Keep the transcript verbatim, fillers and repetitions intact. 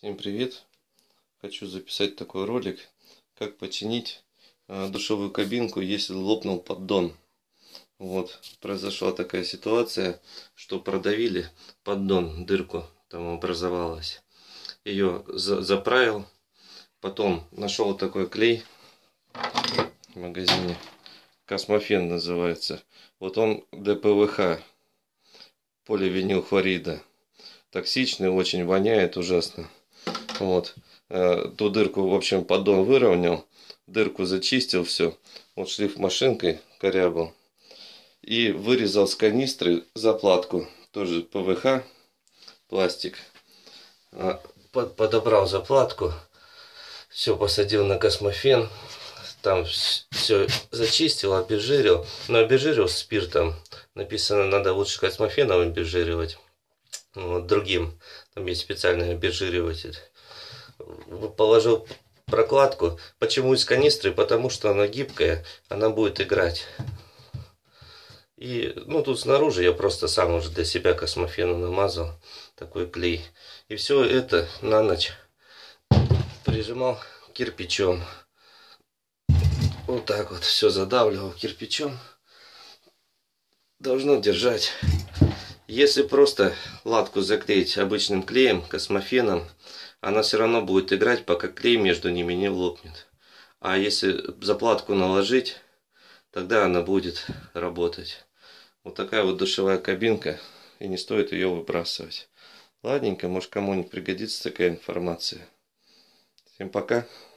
Всем привет! Хочу записать такой ролик, как починить э, душевую кабинку, если лопнул поддон. Вот, произошла такая ситуация, что продавили поддон, дырку там образовалась. Ее за заправил, потом нашел такой клей в магазине, Космофен называется. Вот он дэ пэ вэ ха, поливинилхлорида. Токсичный, очень воняет ужасно. Вот, ту дырку, в общем, поддон выровнял, дырку зачистил, все. Вот шлиф машинкой корябал. И вырезал с канистры заплатку, тоже пэ вэ ха, пластик. Подобрал заплатку, все посадил на Космофен, там все зачистил, обезжирил. Но обезжирил спиртом. Написано, надо лучше Космофеном обезжиривать. Вот, другим, там есть специальный обезжириватель. Положил прокладку. Почему из канистры? Потому что она гибкая, она будет играть. И, ну, тут снаружи я просто сам уже для себя Космофеном намазал такой клей. И все это на ночь прижимал кирпичом. Вот так вот все задавливал кирпичом. Должно держать. Если просто латку заклеить обычным клеем, Космофеном, она все равно будет играть, пока клей между ними не лопнет. А если заплатку наложить, тогда она будет работать. Вот такая вот душевая кабинка, и не стоит ее выбрасывать. Ладненько, может, кому-нибудь пригодится такая информация. Всем пока.